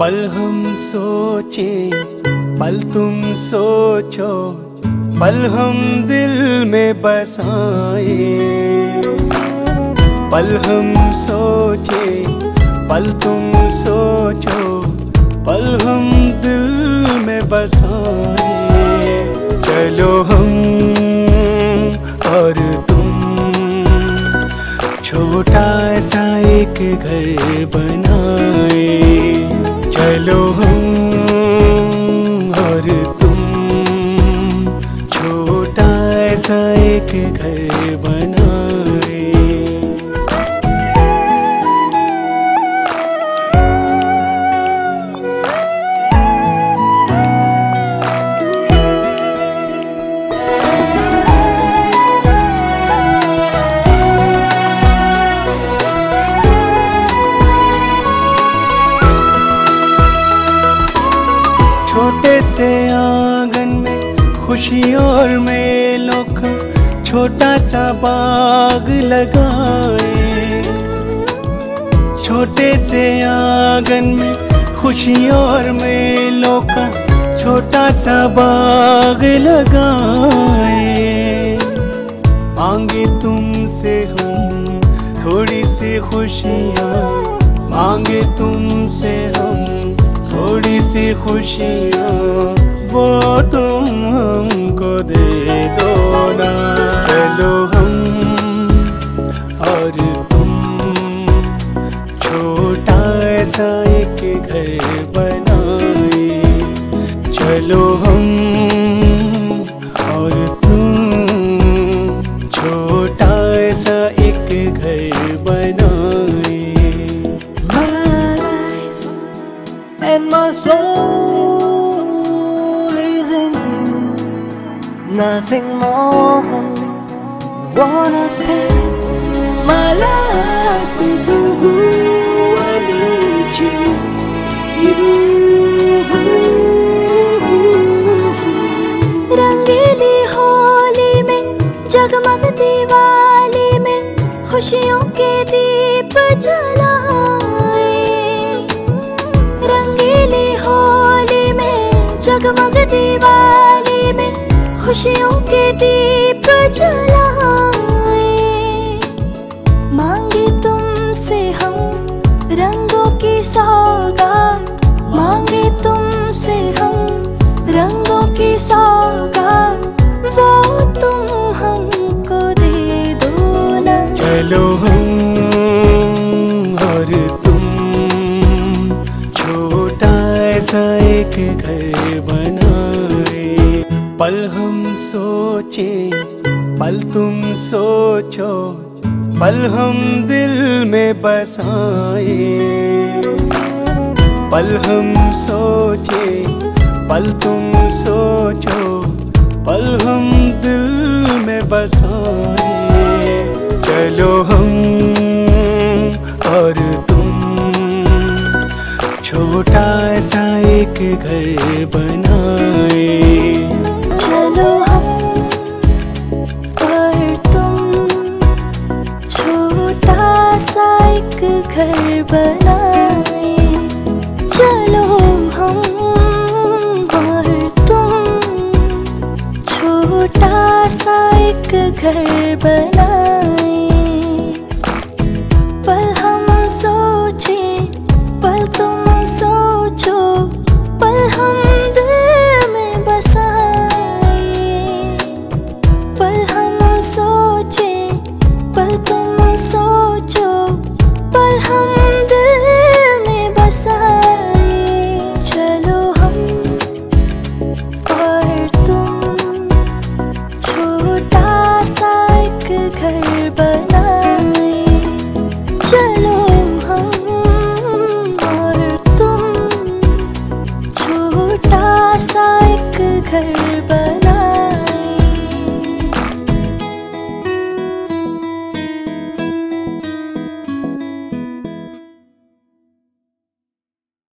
पल हम सोचे, पल तुम सोचो, पल हम दिल में बसाए। पल हम सोचे, पल तुम सोचो, पल हम दिल में बसाए। चलो हम और तुम छोटा सा एक घर बनाए। चलो हम और तुम छोटा सा एक घर बनाए। छोटे से आंगन में खुशी और मेलों का छोटा सा बाग लगाए। छोटे से आंगन में खुशी और मेलों का छोटा सा बाग लगाए। मांगे तुमसे हम थोड़ी सी खुशियाँ, मांगे तुमसे हम थोड़ी सी खुशियाँ, वो तुम हमको दे दो ना। चलो हम और तुम छोटा सा एक घर बनाए। चलो हम और तुम छोटा सा एक घर बनाए। And my soul is in you, nothing more. Wanna spend my life with you. I need you. रंगीली होली में जगमग दिवाली में खुशियों के दीप जलाए। रंगीली होली में जगमग दिवाली में खुशियों के दीप जलाए। मांगे तुमसे हम रंगों की सौगात, मांगे तुमसे हम रंगों की सौगात, वो तुम हमको दे दो ना। चलो हम और तुम छोटा सा एक घर बनाए। पल हम सोचे, पल तुम सोचो, पल हम दिल में बसाए। पल हम सोचे, पल तुम सोचो, पल हम दिल में बसाए। चलो हम और तुम छोटा सा एक घर बनाए। चलो हम और तुम छोटा सा एक घर बनाए। चलो हम और तुम छोटा सा एक घर बनाए।